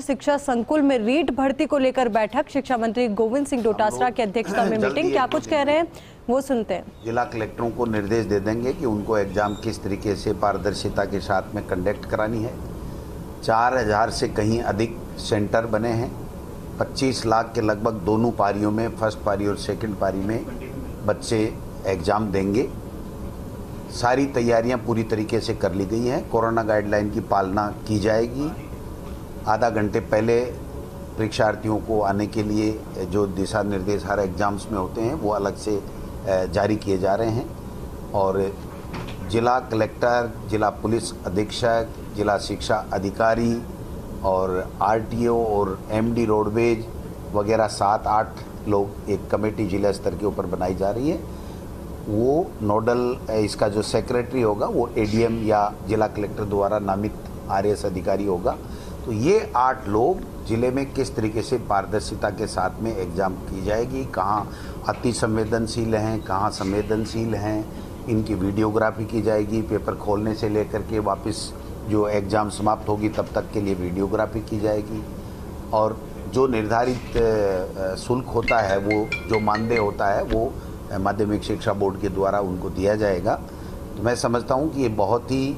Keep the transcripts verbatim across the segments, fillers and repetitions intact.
शिक्षा संकुल में रीट भर्ती को लेकर बैठक, शिक्षा मंत्री गोविंद सिंह डोटासरा की अध्यक्षता में मीटिंग, क्या कुछ कह रहे हैं वो सुनते हैं। जिला कलेक्टरों को निर्देश दे देंगे कि उनको एग्जाम किस तरीके से पारदर्शिता के साथ में कंडक्ट करानी है। चार हजार से कहीं अधिक सेंटर बने हैं। पच्चीस लाख के लगभग दोनों पारियों में, फर्स्ट पारी और सेकंड पारी में बच्चे एग्जाम देंगे। सारी तैयारियां पूरी तरीके से कर ली गई हैं। कोरोना गाइडलाइन की पालना की जाएगी। आधा घंटे पहले परीक्षार्थियों को आने के लिए जो दिशा निर्देश हर एग्जाम्स में होते हैं वो अलग से जारी किए जा रहे हैं। और जिला कलेक्टर, जिला पुलिस अधीक्षक, जिला शिक्षा अधिकारी और आरटीओ और एमडी रोडवेज वगैरह सात आठ लोग एक कमेटी जिला स्तर के ऊपर बनाई जा रही है। वो नोडल, इसका जो सेक्रेटरी होगा वो एडीएम या जिला कलेक्टर द्वारा नामित आरएस अधिकारी होगा। तो ये आठ लोग जिले में किस तरीके से पारदर्शिता के साथ में एग्जाम की जाएगी, कहाँ अति संवेदनशील हैं, कहाँ संवेदनशील हैं, इनकी वीडियोग्राफी की जाएगी। पेपर खोलने से लेकर के वापस जो एग्ज़ाम समाप्त होगी तब तक के लिए वीडियोग्राफी की जाएगी। और जो निर्धारित शुल्क होता है, वो जो मानदेय होता है, वो माध्यमिक शिक्षा बोर्ड के द्वारा उनको दिया जाएगा। तो मैं समझता हूँ कि ये बहुत ही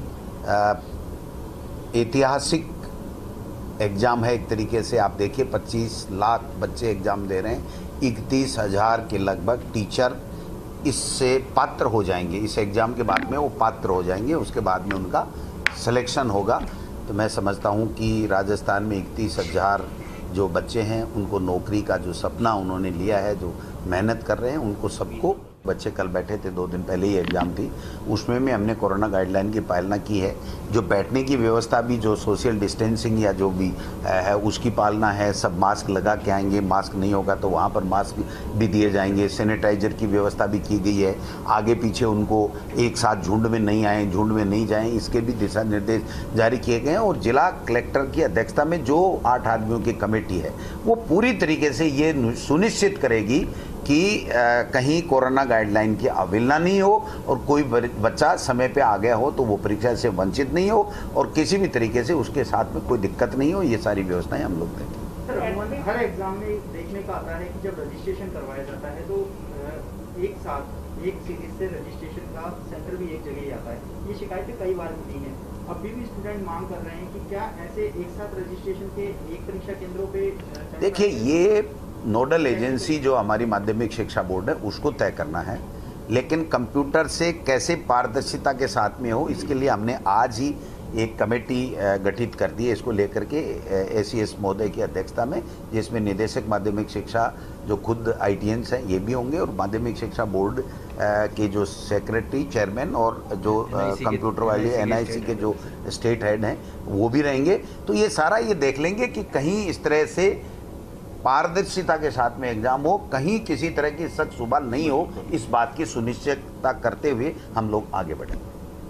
ऐतिहासिक एग्ज़ाम है। एक तरीके से आप देखिए, पच्चीस लाख बच्चे एग्ज़ाम दे रहे हैं। इकतीस हज़ार के लगभग टीचर इससे पात्र हो जाएंगे। इस एग्ज़ाम के बाद में वो पात्र हो जाएंगे, उसके बाद में उनका सिलेक्शन होगा। तो मैं समझता हूँ कि राजस्थान में इकतीस हज़ार जो बच्चे हैं उनको नौकरी का जो सपना उन्होंने लिया है, जो मेहनत कर रहे हैं, उनको सबको, बच्चे कल बैठे थे, दो दिन पहले ही एग्ज़ाम थी, उसमें भी हमने कोरोना गाइडलाइन की पालना की है। जो बैठने की व्यवस्था भी, जो सोशल डिस्टेंसिंग या जो भी है उसकी पालना है। सब मास्क लगा के आएंगे, मास्क नहीं होगा तो वहाँ पर मास्क भी दिए जाएंगे। सैनिटाइजर की व्यवस्था भी की गई है। आगे पीछे उनको एक साथ झुंड में नहीं आए, झुंड में नहीं जाएँ, इसके भी दिशा निर्देश जारी किए गए हैं। और जिला कलेक्टर की अध्यक्षता में जो आठ आदमियों की कमेटी है वो पूरी तरीके से ये सुनिश्चित करेगी कि आ, कहीं कोरोना गाइडलाइन की अवहेलना नहीं हो और कोई बच्चा समय पे आ गया हो तो वो परीक्षा से वंचित नहीं हो और किसी भी तरीके से उसके साथ में कोई दिक्कत नहीं हो। ये सारी व्यवस्थाएं हम लोग देंगे। हर एग्जाम में देखने को आता है कि जब रजिस्ट्रेशन करवाया जाता है तो एक साथ एक सीरीज से रजिस्ट्रेशन का सेंटर भी एक जगह ही आता है। ये शिकायतें कई बार मिली हैं। अभी भी स्टूडेंट मांग कर रहे हैं कि क्या ऐसे एक साथ रजिस्ट्रेशन के एक परीक्षा केंद्रों पे। देखिए, ये नोडल एजेंसी जो हमारी माध्यमिक शिक्षा बोर्ड है उसको तय करना है, लेकिन कंप्यूटर से कैसे पारदर्शिता के साथ में हो इसके लिए हमने आज ही एक कमेटी गठित कर दी है। इसको लेकर के एसीएस महोदय की अध्यक्षता में, जिसमें निदेशक माध्यमिक शिक्षा जो खुद आईटीएंस हैं ये भी होंगे और माध्यमिक शिक्षा बोर्ड के जो सेक्रेटरी, चेयरमैन और जो कंप्यूटर वाले एनआईसी के जो स्टेट हेड हैं वो भी रहेंगे। तो ये सारा ये देख लेंगे कि कहीं इस तरह से पारदर्शिता के साथ में एग्जाम हो, कहीं किसी तरह की शक शुबा नहीं हो, इस बात की सुनिश्चितता करते हुए हम लोग आगे बढ़ेंगे।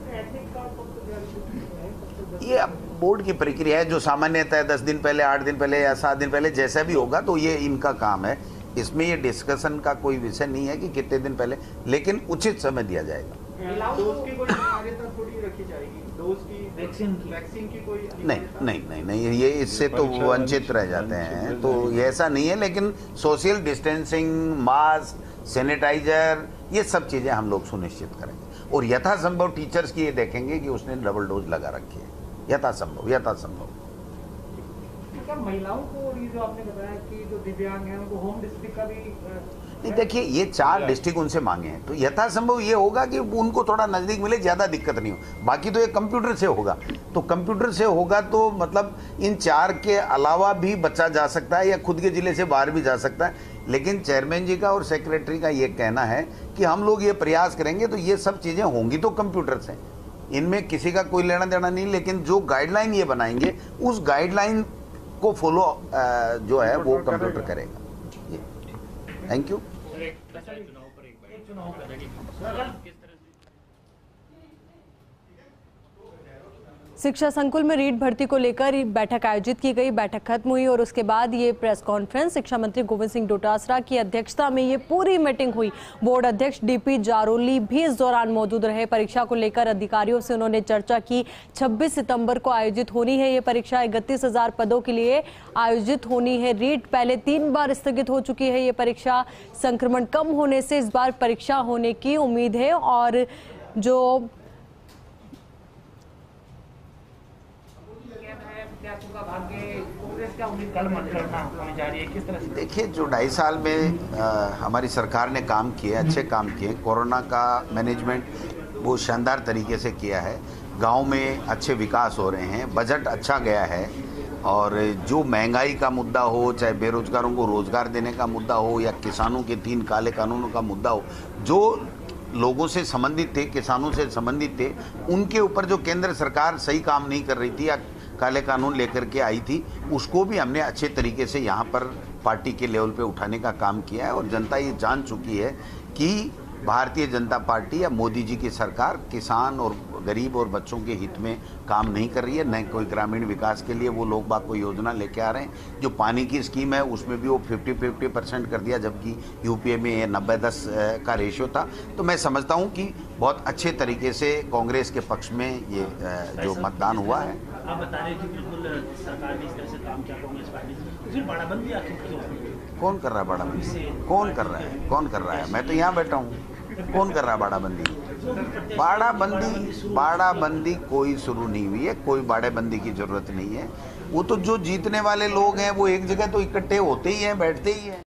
ये अब बोर्ड की प्रक्रिया है जो सामान्यतः दस दिन पहले, आठ दिन पहले या सात दिन पहले जैसा भी होगा, तो ये इनका काम है। इसमें ये डिस्कशन का कोई विषय नहीं है कि कितने दिन पहले, लेकिन उचित समय दिया जाएगा। डोज की कोई अनिवार्यता थोड़ी रखी जाएगी, डोज की, वैक्सीन की वैक्सीन की कोई नहीं नहीं नहीं नहीं ये इससे तो वंचित रह जाते हैं, तो ये ऐसा नहीं है। लेकिन सोशल डिस्टेंसिंग, मास्क, सैनिटाइजर, ये सब चीज़ें हम लोग सुनिश्चित करेंगे। और यथासंभव टीचर्स की ये देखेंगे कि उसने डबल डोज लगा रखी है, यथासंभव यथासंभव महिलाओं को ये जो आपने बताया कि जो दिव्यांग हैं उनको होम डिस्ट्रिक्ट का भी नहीं। देखिए, ये चार डिस्ट्रिक्ट उनसे मांगे हैं, तो यथासंभव ये होगा कि उनको थोड़ा नज़दीक मिले, ज़्यादा दिक्कत नहीं हो। बाकी तो ये कंप्यूटर से होगा, तो कंप्यूटर से होगा तो मतलब इन चार के अलावा भी बच्चा जा सकता है या खुद के ज़िले से बाहर भी जा सकता है। लेकिन चेयरमैन जी का और सेक्रेटरी का ये कहना है कि हम लोग ये प्रयास करेंगे तो ये सब चीज़ें होंगी तो कंप्यूटर से, इनमें किसी का कोई लेना देना नहीं। लेकिन जो गाइडलाइन ये बनाएंगे उस गाइडलाइन को फॉलो जो है वो कंप्यूटर करेगा। Thank you. शिक्षा संकुल में रीट भर्ती को लेकर बैठक आयोजित की गई। बैठक खत्म हुई और उसके बाद ये प्रेस कॉन्फ्रेंस शिक्षा मंत्री गोविंद सिंह डोटासरा की अध्यक्षता में ये पूरी मीटिंग हुई। बोर्ड अध्यक्ष डीपी जारोली भी इस दौरान मौजूद रहे। परीक्षा को लेकर अधिकारियों से उन्होंने चर्चा की। छब्बीस सितंबर को आयोजित होनी है ये परीक्षा। इकतीस हजार पदों के लिए आयोजित होनी है। रीट पहले तीन बार स्थगित हो चुकी है ये परीक्षा। संक्रमण कम होने से इस बार परीक्षा होने की उम्मीद है। और जो कांग्रेस क्या उम्मीद कल मतगणना होने जा रही है, किस तरह से? देखिए, जो ढाई साल में आ, हमारी सरकार ने काम किए, अच्छे काम किए। कोरोना का मैनेजमेंट वो शानदार तरीके से किया है। गांव में अच्छे विकास हो रहे हैं, बजट अच्छा गया है। और जो महंगाई का मुद्दा हो, चाहे बेरोजगारों को रोजगार देने का मुद्दा हो, या किसानों के तीन काले कानूनों का मुद्दा हो, जो लोगों से संबंधित थे, किसानों से संबंधित थे, उनके ऊपर जो केंद्र सरकार सही काम नहीं कर रही थी या काले कानून लेकर के आई थी, उसको भी हमने अच्छे तरीके से यहाँ पर पार्टी के लेवल पे उठाने का काम किया है। और जनता ये जान चुकी है कि भारतीय जनता पार्टी या मोदी जी की सरकार किसान और गरीब और बच्चों के हित में काम नहीं कर रही है। न कोई ग्रामीण विकास के लिए वो लोग बाग कोई योजना लेके आ रहे हैं। जो पानी की स्कीम है उसमें भी वो फिफ्टी फिफ्टी परसेंट कर दिया, जबकि यूपीए में ये नब्बे दस का रेशियो था। तो मैं समझता हूँ कि बहुत अच्छे तरीके से कांग्रेस के पक्ष में ये जो मतदान हुआ है। आप बता रहे हैं कि बिल्कुल सरकार ने इस तरह से काम किया कांग्रेस पार्टी से, फिर बाड़ाबंदी आखिर क्यों? कौन कर रहा है बाड़ाबंदी? कौन कर रहा है? कौन कर रहा है? मैं तो यहाँ बैठा हूँ। कौन कर रहा है बाड़ाबंदी? बाड़ाबंदी बाड़ाबंदी कोई शुरू नहीं हुई है। कोई बाड़ाबंदी की जरूरत नहीं है। वो तो जो जीतने वाले लोग हैं वो एक जगह तो इकट्ठे होते ही हैं, बैठते ही हैं।